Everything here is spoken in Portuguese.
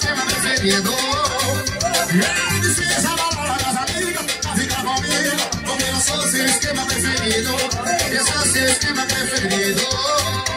esquema preferido. Ei, licença, balada das amigas, pra ficar comigo, porque eu sou seu esquema preferido. Eu sou seu esquema preferido.